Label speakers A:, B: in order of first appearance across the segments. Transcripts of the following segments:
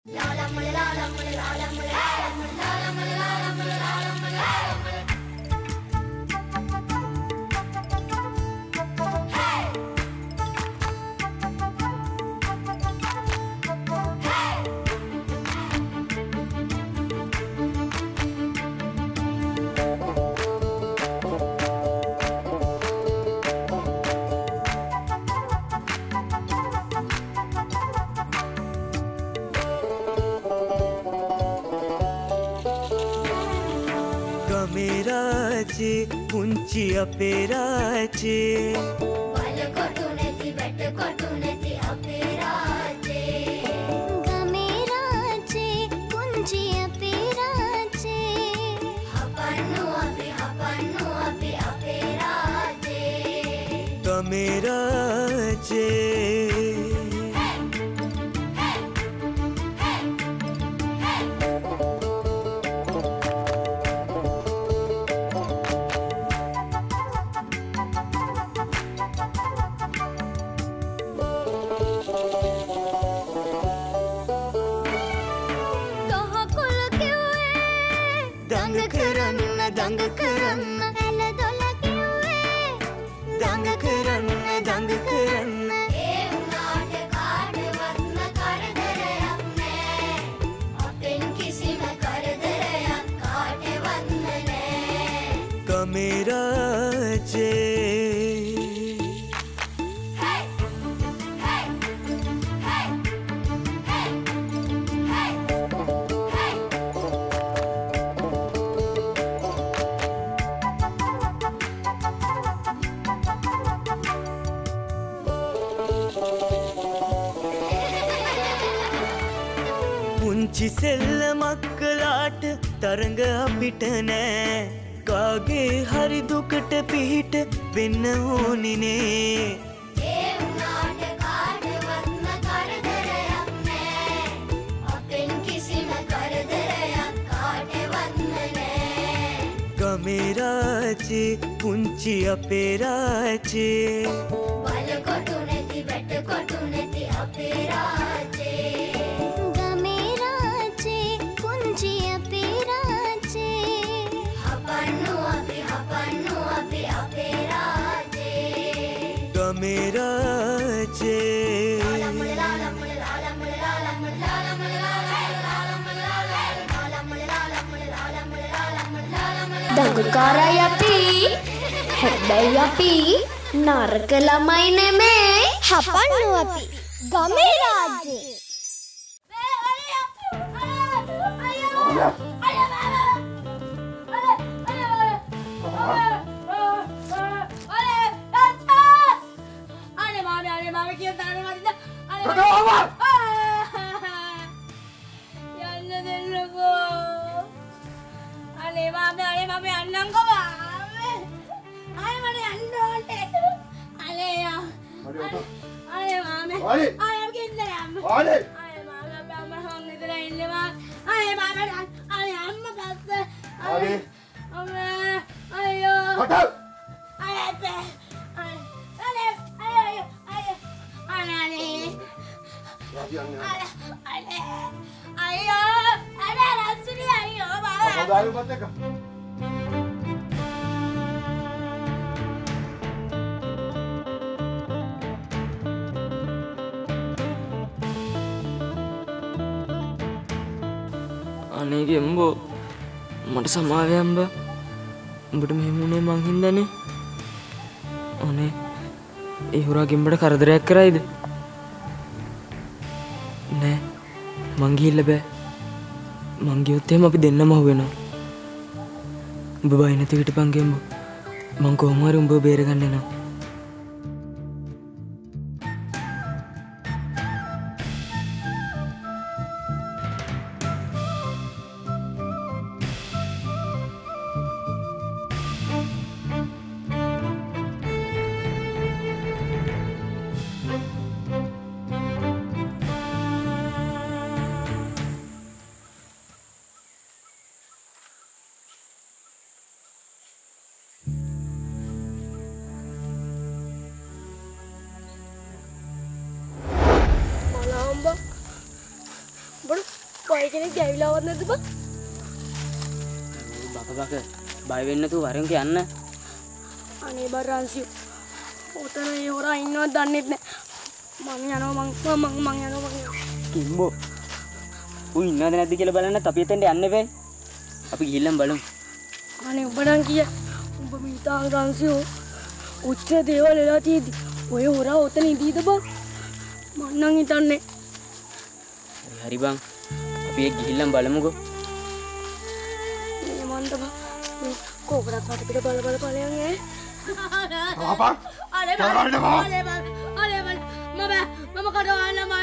A: ගමේරාජේ පුංචි අපේ රාජේ
B: වල කොටු නැති වැට කොටු නැති අපේ රාජේ ගමේරාජේ පුංචි අපේ රාජේ හපන්නු අපි අපේ රාජේ
A: ගමේරාජේ දඟ කරන්න ඇල දොල කිව්වේ දඟ කරන්න ඒ උනාට කාටවත්ම කරදරයක් නෑ අපෙන් කිසිම කරදරයක් කාටවත්ම නෑ ගමේරාජේ පුංචි සෙල්ලමක් කළාට තරඟ අපිට නෑ කාගේ හරි දුකට පිහිට වෙන්න ඕනිනේ
B: ඒ උනාට කාටවත්ම කරදරයක් නෑ අපෙන් කිසිම කරදරයක් කාටවත්ම නෑ
A: ගමේරාජේ පුංචි අපේ රාජේ
B: වල කොටු නැති වැට කොටු නැති අපේ රාජේ
A: ගමේරාජේ
C: දඟකාරයි අපි හැබැයි අපි නරක ළමයි නෙමේ හපන්නු අපි ගමේරාජේ
D: අනේ ගෙම්බෝ මට සමාවෙන්න බා උඹට මෙහෙම වුණේ මං හින්දානේ අනේ ඒ හොරා ගෙම්බට කරදරයක් කරයිද නෑ මං ගිහිල්ලා බෑ මං ගියොත් එහෙම අපි දෙන්නම අහුවෙනවා උඹ බය නැති හිටපන් ගෙම්බෝ මං කොහොම හරි උඹව බේරගන්න එනවා
C: Bro
E: බය කෙනෙක් ගෑවිලාවත් නැද්ද බං?
D: බක බය වෙන්න තු වරෙන් කියන්න.
E: අනේ බරන්සි. ඔතන ඒ හොරා ඉන්නවත් දන්නෙත් නෑ. මං යනවා.
D: කිම්බෝ. උන් ඉන්නවද නැද්ද කියලා බලන්න අපි එතෙන්ට යන්න බෑ. අපි ගිහිල්ලා බලමු.
E: අනේ උඹ නම් කිය. උඹ මිතා රන්සියෝ. උච්ච දේවල් එලා තියෙදි. ඔය හොරා ඔතන ඉඳීද බං? මං නම් හිතන්නේ.
D: හරි බං. අපි ඒ ගිහිල්ලා බලමුකෝ.
E: මේ මන්ද බං. කොහොමද පිට බල ඵලයන් ඈ?
F: Apa?
E: අනේ මම කඩවන්න මම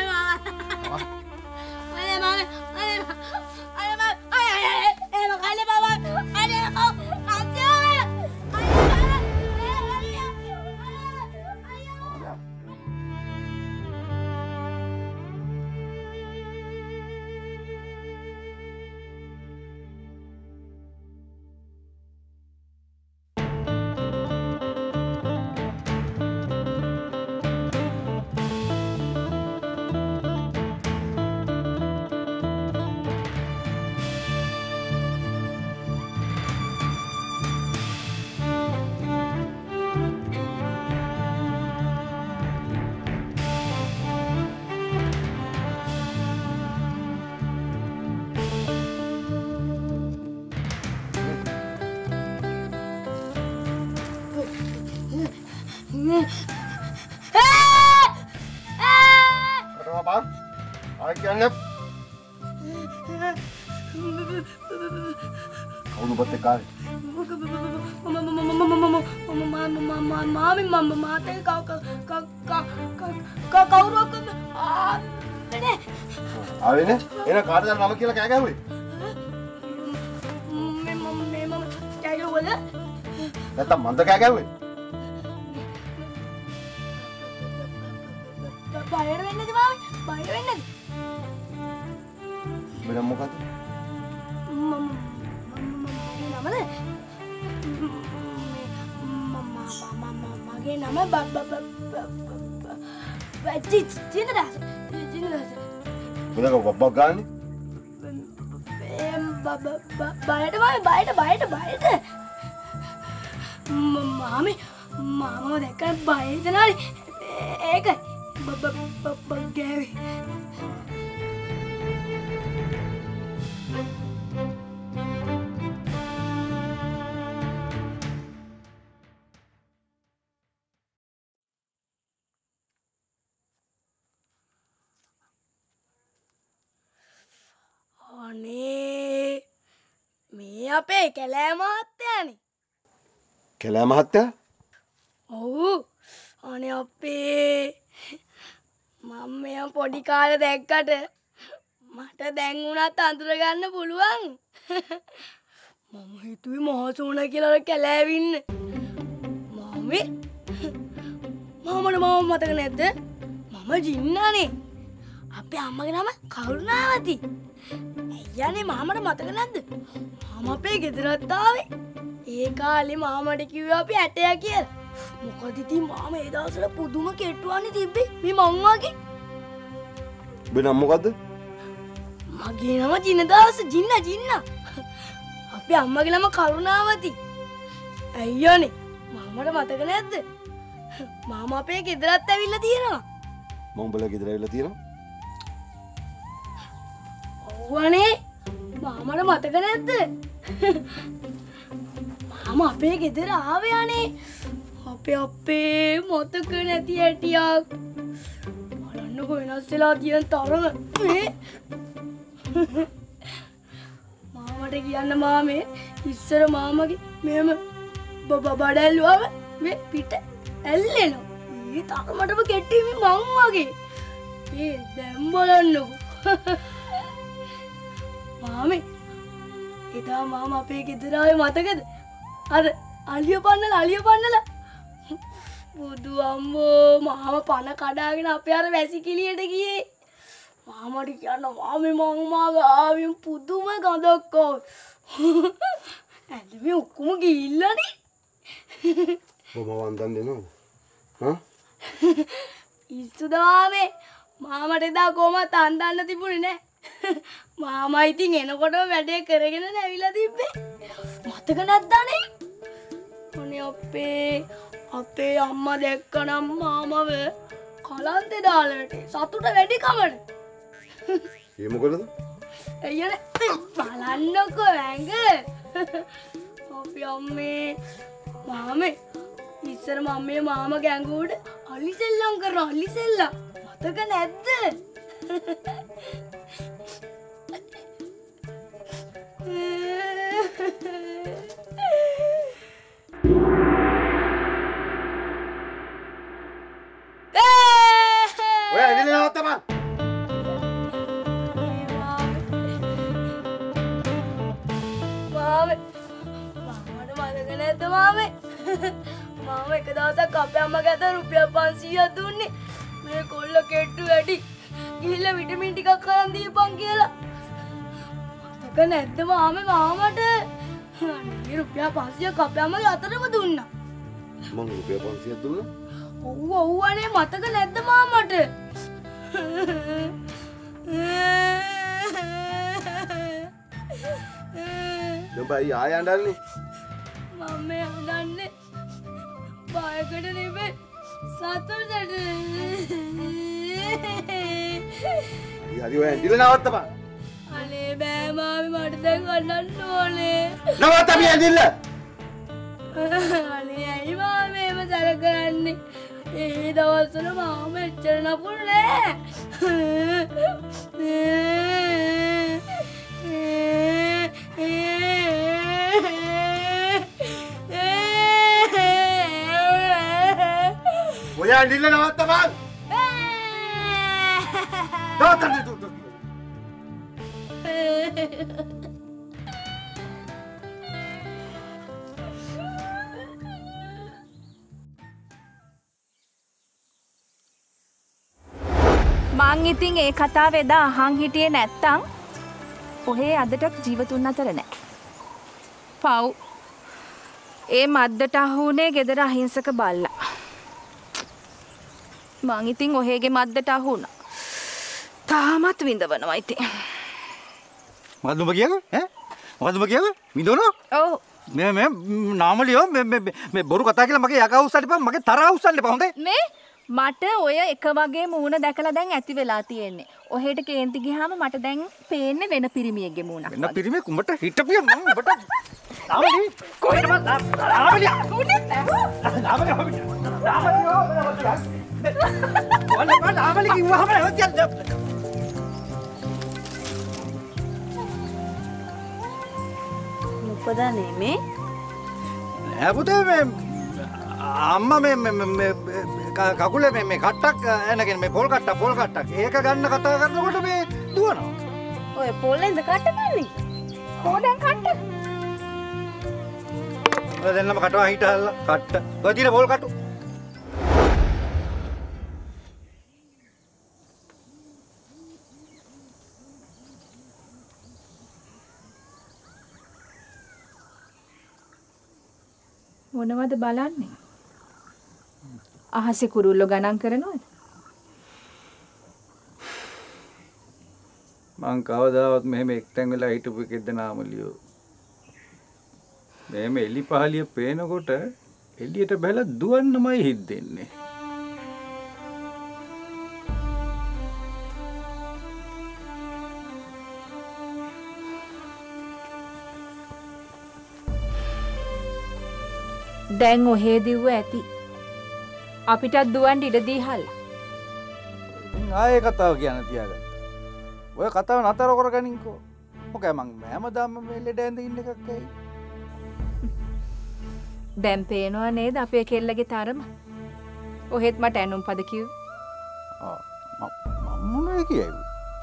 F: Apa? Ayah kau lupa tekan. Awak ni? Ena kaada dalam nama kira kaya kaya hui? Nata manda kaya kaya hui?
E: Bayar වෙන්නද මාමේ? bayar වෙන්නද?
F: Benda muka tu?
E: මගේ නම Jinadasa.
F: Benda kau babak gan ni?
E: බයට මාමේ මාමව දැක්කම බය හිතෙනානේ. ඒකයි ගෑවි. අනේ මේ අපේ කැලෑ මහත්තයානේ.
F: Kela mahatya?
E: ඔව් අනේ අපේ මම මෙයා පොඩි කාලේ දැක්කට මට දැන් උනත් අඳුර ගන්න පුළුවන්. මම හිතුවේ මහසෝන කියලා කැලෑවින්න. මාමේ මම මතක නැද්ද? මම ජින්නානේ. අපේ අම්මගේ නම කරුණාවති. අයියානේ මාමට මතක නැද්ද? මාම අපේ ගෙදරත් ආවේ. ඒ කාලේ මාමට කිව්වා අපි ඇටයක් කියලා. මොකද ඉතින් මාම ඒ දවස්වල පුදුම කෙට්ටුවන්නේ තිබ්බේ මේ මං වගේ.
F: Benda muka tu?
E: මගේ නම ජිනදාස. ජින්න. අපේ අම්මගේ නම කරුණාවති. අයියෝනේ මාමට මතක නැද්ද? මාම අපේ ගෙදරත් ඇවිල්ලා තියෙනවා.
F: Mau bela kita dah tiada?
E: ඔව්වනේ මාමට මතක නැද්ද? මාම අපේ ගෙදර ආවේ අනේ. අපේ මතක නැති හැටියක්. බලන්නකො වෙනස් වෙලා තියෙන තරම. මාමට කියන්න මාමේ ඉස්සර මාමගේ මෙහෙම බඩැල්ලුවම මේ පිට ඇල්ලෙනවා. ඒ තරමටම කෙටි මං වගේ. දැන් බලන්නකො. මාමේ එදා මාම අපේ ගෙදර ආවේ මතකද? අර අලිය පන්නලා බුදු අම්මෝ මාම පන කඩාගෙන අපේ අර වැසිකිළියට ගියේ. මාමට කියන්න මාමේ මං ආවෙන් පුදුම ගඳක් ආවා. ඇඳුමේ ඔක්කොම ගිහිල්ලානේ.
F: Bawa wantan dia no? Hah?
E: ඉස්සුද මාමේ මාමට එදා කොහමත් අන්දන්න තිබුණේ නෑ. මාමා ඉතින් එනකොටම වැඩේ කරගෙන නැවිලා තිබ්බේ. මතක නැද්දානේ? අනේ අපේ අම්මා දැක්කනම් මාමව කලන්තේ දාලා වැටේ. සතුට වැඩි කමන.
F: ඒ මොකටද?
E: අයියනේ බලන්නකෝ ඇඟ. අපි අම්මේ මාමේ ඉස්සර මම්මේ මාමා ගැඟුවට අලි සෙල්ලම් කරනවා අලි සෙල්ලම්. මතක නැද්ද?
F: ඔය ඇවිල්ලා නවත්ත බං.
E: මාමට මතක නැද්ද මාමේ? මාම එක දවසක් අපේ අම්මගේ අත රුපියල් 500ක් දුන්නේ. මේ කොල්ල කෙට්ටු වැඩි. ගිහිල්ලා විටමින් ටිකක් අරන් දීපන් කියලා. මතක නැද්ද මාමේ මාමට? අනේ රුපියල් 500ක් අපේ අම්මගේ අතටම දුන්නා.
F: මං රුපියල් 500ක් දුන්නා.
E: ඔව් අනේ මතක නැද්ද මාමට?
F: දෙබයි ආය අඬන්නේ.
E: මම අඬන්නේ බයකට නෙමෙයි සතුටට.
F: හරි ඔය ඇඳිලා නවත්ත බං.
E: අනේ බෑ මාමි මට දැන් අඬන්න ඕනේ.
F: නවත්ත මේ ඇඳිල්ල.
E: අනේ ඇයි මාමි එහෙම සැර කරන්නේ? ඒ දවස්වල මාම එච්චර නපුරු නෑ.
F: ඔය ඇඳිල්ල නවත්ත බං. නවත්තන්න දුක.
G: මං ඉතින් ඒ කතාව එදා අහන් හිටියේ නැත්තම් ඔහේ අදටත් ජීවතුන් අතර නෑ. පව්. ඒ මද්දට අහුනේ ගෙදර අහිංසක බල්ලා. මං ඉතින් ඔහේගේ මද්දට අහුණා. තාමත් විඳවනවා ඉතින්.
H: මොකද්ද ඔබ කියන්නේ? ඈ? මොකද්ද ඔබ කියන්නේ? විඳවනවා?
G: ඔව්.
H: මේ නාමලියෝ මේ බොරු කතා කියලා මගේ යකා උස්සන්න එපා. මගේ තරහා උස්සන්න එපා. හොඳේ?
G: මේ මට ඔය එක වගේ මූණ දැකලා දැන් ඇති වෙලා තියෙන්නේ. ඔහෙට කේන්ති ගියාම මට දැන් පේන්නේ වෙන පිරිමියෙක්ගේ මූණක්.
H: වෙන පිරිමියෙක් උඹට හිටපිය මම ඔබට නාමලි කොහෙද මම නාමලිය කොහෙද නාමලිය නාමලි කිව්වහම නැවතියක්
G: මොකද නෙමේ?
H: නෑ පුතේ මේ අම්මා මේ කකුලේ මේ කට්ටක් එනගෙන මේ පොල් කට්ටක් ඒක ගන්න කතා කරනකොට මේ දුවනවා.
G: ඔය පොල්ලෙන්ද කට්ට ගන්නේ? පොඩෙන් කට්ට.
H: ඔය දෙන්නම කටවා හිටහල්ලා කට්ට. ඔය තියෙන පොල් කටු.
G: මොනවද බලන්නේ? අහසේ කුරුල්ලෝ ගණන් කරනවද?
H: මං කවදාවත් මෙහෙම එක්තැන් වෙලා හිටපු එකෙක්ද නාමලියෝ. මෙහෙම එලි පහලිය පේනකොට එළියට බැලලා දුවන්නමයි හිතෙන්නේ.
G: දැන් ඔහේ දිව්ව ඇති. අපිටත් දුවන්න ඉඩ දීහල්ලා.
H: ඉතින් ආයේ කතාව කියන්න තියාගත්තා. ඔය කතාව නතර කරගනින්කෝ. මොකද මං හැමදාම මේ ලෙඩ ඇඳ ඉන්න එකක් ඇයි?
G: දැන් පේනවා නේද අපේ කෙල්ලගේ තරම? ඔහෙත් මට ඇනුම් පද කිව්වේ.
H: මම මොනවද කියයි?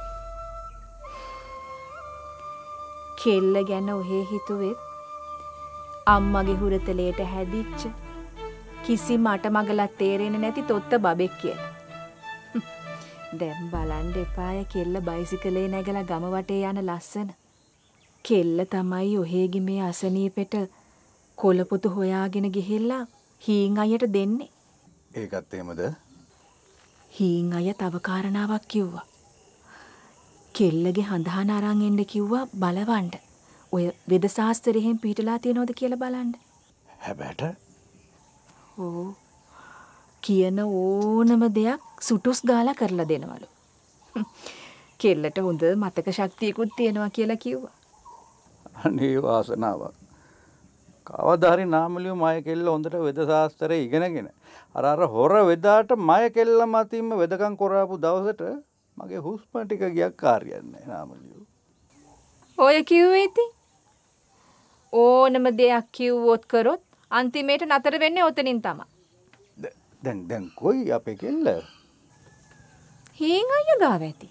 G: කෙල්ල ගැන ඔහේ හිතුවෙත් අම්මගේ හුරතලයට හැදිච්ච කිසිම අටමගලක් තේරෙන්නේ නැති තොත්ත බබෙක් කියලා. දැන් බලන්න එපාය කෙල්ල බයිසිකලේ නැගලා ගම වටේ යන ලස්සන. කෙල්ල තමයි ඔහේගේ මේ අසනීපෙට කොළපොතු හොයාගෙන ගිහිල්ලා හීන් අයට දෙන්නේ.
H: ඒකත් එහෙමද?
G: හීන් අය තව කාරණාවක් කිව්වා. කෙල්ලගේ හඳහන අරන් එන්න කිව්වා බලවන්න. ඔය වෙද ශාස්ත්‍රයෙන් පිටලා තියනවද කියලා බලන්න.
H: හැබැට
G: ඕ කියන ඕනම දෙයක් සුටුස් ගාලා කරලා දෙනවලු. කෙල්ලට හොඳ මතක ශක්තියකුත් තියෙනවා කියලා කිව්වා.
H: අනේ වාසනාවක්. කවදා හරි නාමලියෝ මය කෙල්ල හොඳට වෙද ශාස්ත්‍රය ඉගෙනගෙන අර හොර වෙදාට මය කෙල්ල මතින්ම වෙදකම් කරාපු දවසට මගේ හුස්ම ටික ගියක් කාර්යයක් නැහැ නාමලියෝ.
G: ඔය කිව්වේ ඉතින් ඕනම දෙයක් කිව්වොත් කරොත් අන්තිමේට නතර වෙන්නේ ඔතනින් තමයි.
H: දැන් කොයි අපේ කෙල්ල?
G: හීන් අයියා ගාව ඇති.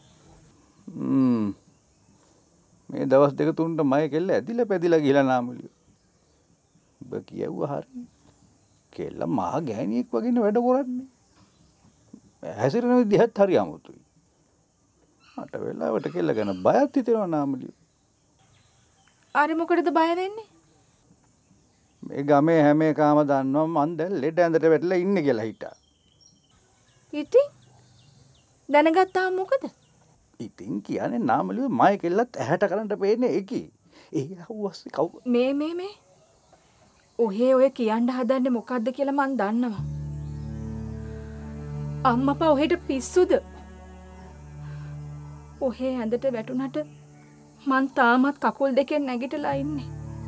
H: මේ දවස් දෙක තුනට මය කෙල්ල ඇදිලා පැදිලා ගිහලා නාමලියෝ. ඔබ කියවුවා හරි. කෙල්ල මහා ගෑණියෙක් වගේ වැඩ කරන්නේ. හැසිරෙන විදිහත් හරි අමුතුයි. මට වෙලාවට කෙල්ල ගැන බයක් හිතෙනවා නාමලියෝ.
G: අර මොකටද බය වෙන්නේ?
H: මේ ගමේ හැම එකම දන්නවා මං දැන් ලෙඩ ඇඳට වැටලා ඉන්නේ කියලා හිතා.
G: ඉතින් දැනගත්තාම මොකද?
H: ඉතින් කියන්නේ නාමලියෝ මය කෙල්ලත් ඇහැට කරන්ට පේන්නේ එකයි. ඒ අවුස්සේ කවු
G: මේ ඔහේ ඔය කියන්න හදන්නේ මොකද්ද කියලා මං දන්නවා. අම්මපා ඔහෙට පිස්සුද? ඔහේ ඇඳට වැටුණට මං තාමත් කකුල් දෙකෙන් නැගිටලා ඉන්නේ.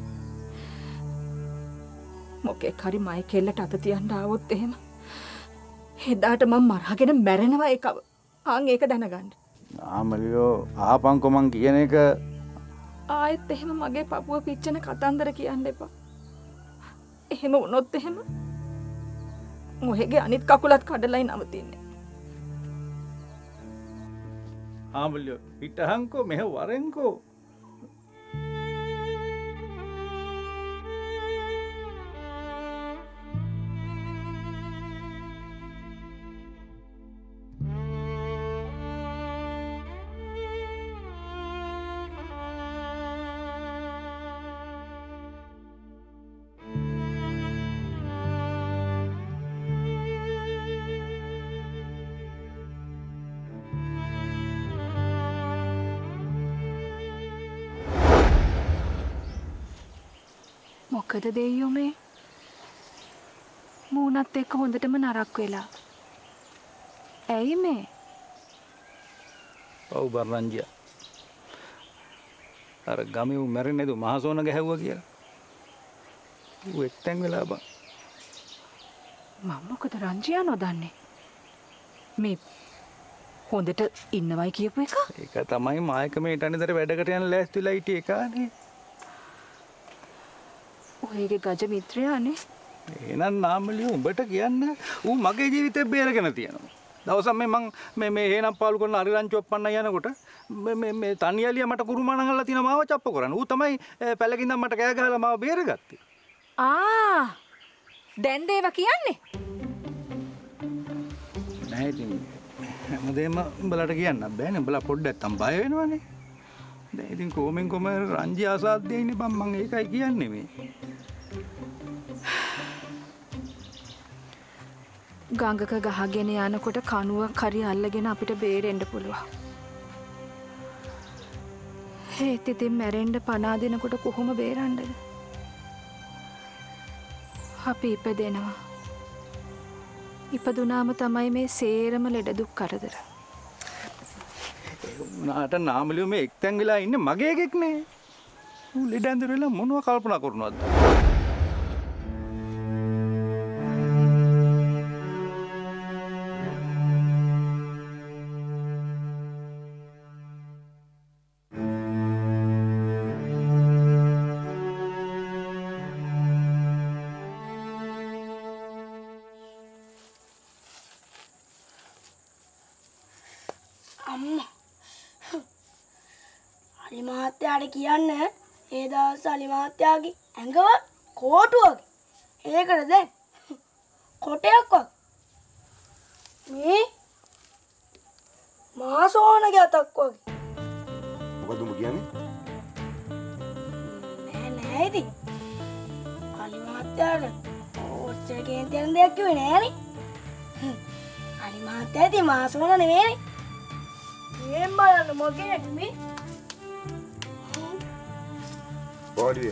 G: මොකෙක් හරි මයි කෙල්ලට අත තියන්න ආවොත් එහෙම එදාට මම මරාගෙන මැරෙනවා ඒකව. ආන් ඒක දැනගන්න.
H: නාමලියෝ ආපන්කො මං කියන එක
G: ආයෙත් එහෙම මගේ පපුව පිච්චෙන කතන්දර කියන්න එපා. එහෙම වුණොත් එහෙම මොහෙගේ අනිත් කකුලත් කඩලායි නවතින්නේ.
H: ආමලියෝ පිටහංකෝ මෙහෙ වරෙන්කෝ.
G: මොකද දෙයියෝ මේ මූණත් එක්ක හොඳටම නරක් වෙලා. ඇයි මේ?
H: ඔව් බර්ණංජියා. අර ගමේ උ මැරෙන්නේ නේද මහසෝන ගැහුවා කියලා. ඌ එක්තෙන් වෙලා බං.
G: මම මොකද රංජියා නොදන්නේ? මේ හොඳට ඉන්නවයි කියපු එක?
H: ඒක තමයි මායක මේ ටනිදර වැඩකට යන ලෑස්තිලා හිටියේ කානේ.
G: ඔයගේ ගජ මිත්‍රයානේ.
H: එහෙනම් නාමලියෝ උඹට කියන්න ඌ මගේ ජීවිතේ බේරගෙන තියෙනවා. දවසක් මේ හේනම් පාලු කරන අරිරංචි ඔප්පන්න යනකොට මේ තනියලිය මට කුරුමානම් අල්ලලා තියන මාව චප්ප කරන්නේ. ඌ තමයි පැලකින්දම් මට කෑ ගහලා මාව බේරගත්තේ.
G: දැන් දේව කියන්නේ?
H: නෑ ඉතින් හැමදේම උඹලට කියන්න බෑනේ. උඹලා පොඩ්ඩක් තම් බය වෙනවනේ. දැන් ඉතින් කොමෙන් කොම රංජි ආසාද්දේ ඉන්නේ බං මං ඒකයි කියන්නේ මේ.
G: ගංගක ගහගෙන යනකොට කණුවක් හරි අල්ලගෙන අපිට බේරෙන්න පුළුවන්. ඒත් ඉතින් මැරෙන්න පණ අදිනකොට කොහොම බේරන්නද? අපි ඉපදෙනවා. ඉපදුනාම තමයි මේ සේරම ලෙඩ දුක් කරදර.
H: උනාට නාමලියෝ මේ එක්තැන් වෙලා ඉන්නේ මගේ එකෙක් නේ. ඌ ලෙඩ ඇඳ වෙලා මොනව කල්පනා කරනවද?
E: අම්මා අලි මහත්තයාට කියන්න ඒ දවස් අලි මහත්තයාගේ ඇඟව කෝටුවක ඒකට දැන් කොටයක් වගේ මේ මාසෝනගේ අතක් වගේ.
F: මොකද උඹ කියන්නේ?
E: නෑ ඉතින් අලි මහත්තයාට ඔච්චර කේන්තියන දෙයක් කිව්වේ නෑනේ. අලි මහත්තයා ඉතින් මාසෝන නෙමෙයිනේ. මේම් බලන්න මොකේ මේ
F: බෝඩි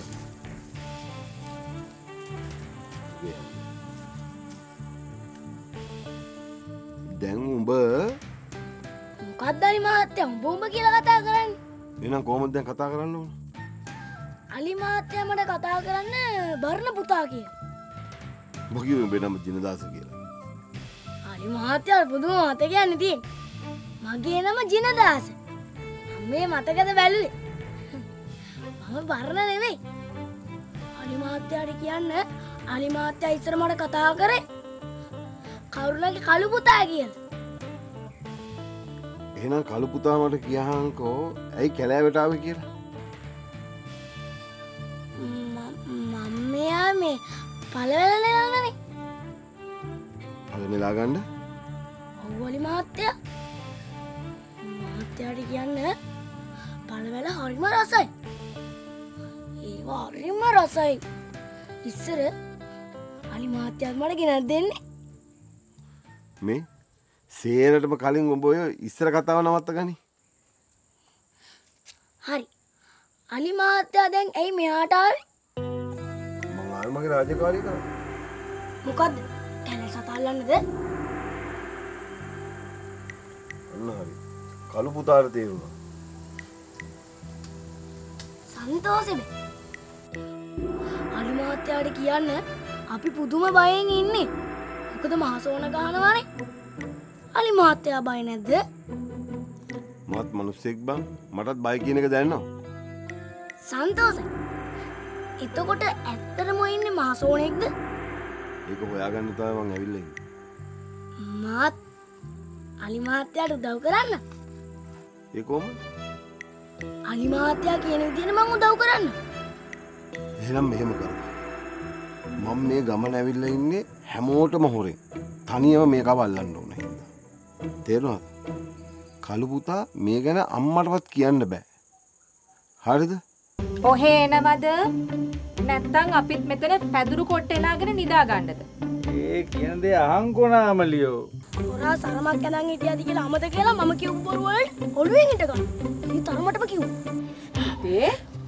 F: දැන් උඹ
E: මොකක්ද අලි මහත්තයා උඹ කියලා කතා කරන්නේ?
F: එහෙනම් කොහොමද දැන් කතා කරන්න ඕන?
E: අලි මහත්තයා මට කතා කරන්න බර්ණ පුතා කියලා.
F: මොකද උඹේ නම ජිනදාස කියලා.
E: අලි මහත්තයා පුදුම මතකයක් තියෙන්නේ. මගේ නම ජිනදාස. මේ මතකද බැලුවේ? මම බර්ණ නෙවෙයි. අලි මහත්තයාට කියන්න අලි මහත්තයා ඉස්සර මට කතා කරේ කවුරුලගේ කළු පුතා කියලා.
F: එහෙනම් කළු පුතා මට කියහන්කෝ ඇයි කැලෑවට ආවේ කියලා.
E: මම මෙයා මේ පළවැල නෙලානේ.
F: පළ නෙලා ගන්න?
E: ඔව් අලි මහත්තයා. මහත්තයාට කියන්න පළවැල හරිම රසයි. ඒවා හරිම රසයි. ඉස්සර අලි මහත්තයාත් මට ගෙනත් දෙන්නේ.
F: මේ සේරටම කලින් උඹ ඔය ඉස්සර කතාව නවත්ත ගනි.
E: හරි. අලි මහත්තයා දැන් ඇයි මෙහාට ආවේ?
F: මම ආවේ මගේ රාජකාරිය කරා.
E: මොකද්ද? කැලේ සතල්ලන්නද?
F: අන්න හරි. කළු පුතාට තේරුණා.
E: සන්තෝෂෙද? අලි මහත්තයාට කියන්න අපි පුදුම බයෙන් ඉන්නේ. මොකද මහසෝන ගහනවානේ. අලි මහත්තයා බය නැද්ද?
F: මත් මිනිස්සෙක් බං. මටත් බය කියන එක දැනනවා.
E: සන්තෝෂයි. එතකොට ඇත්තටම ඉන්නේ මහසෝනෙක්ද?
F: ඒක හොයාගන්න තමයි මං ඇවිල්ලා ඉන්නේ.
E: මාත් අලි මහත්තයාට උදව් කරන්න.
F: ඒ කොහොමද?
E: අලි මහත්තයා කියන විදිහට මං උදව් කරන්න.
F: එහෙනම් මෙහෙම කරමු. මම මේ ගමන ඇවිල්ලා ඉන්නේ හැමෝටම හොරෙන්. තනියම මේකව අල්ලන්න ඕන හින්දා. තේරුණාද? කළු පුතා මේ ගැන අම්මටවත් කියන්න බෑ. හරිද?
G: ඔහේ එනවද? නැත්තම් අපිත් මෙතන පැදුරු කොට්ට එනාගෙන නිදා ගන්නද?
H: ඒ කියන දේ අහංකො නාමලියෝ.
E: පොරා සරමක් ඇඳන් හිටියද කියලා අමතක කියලා මම කියපු බොරු වලට ඔළුවෙන් හිට ගන්න. මේ තරමටම කිව්වා.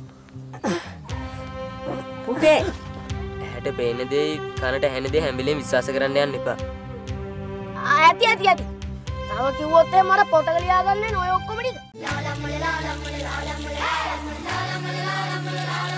D: පුතේ ඇහැට පේන දේ කනට ඇහෙන දේ හැම වෙලේම විශ්වාස කරන්න යන්න එපා.
E: ඇති. තව කිව්වොත් එහෙනම් මට පොතක ලියා ගන්න ඕනේ ඔය ඔක්කොම ටික.